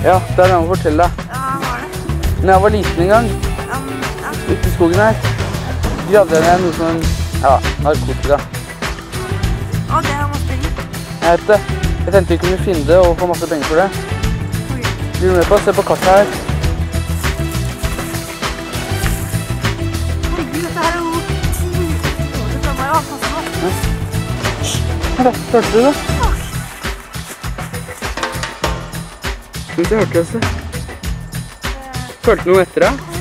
Ja, det er det jeg må fortelle deg. Ja, hva var det? Når jeg var liten en gang, ute i skogen her, gravde jeg ned noe som, narkotika. Å, det har masse penger. Jeg vet det. Jeg tenkte vi kunne finne det og få masse penger for det. Blir du med på? Se på kartet her. Herregud, dette her er jo 10 minutter fra meg, hva passer nå? Hør da, hørte du det? Skal vi se, hørte du det? Følte du noe etter deg?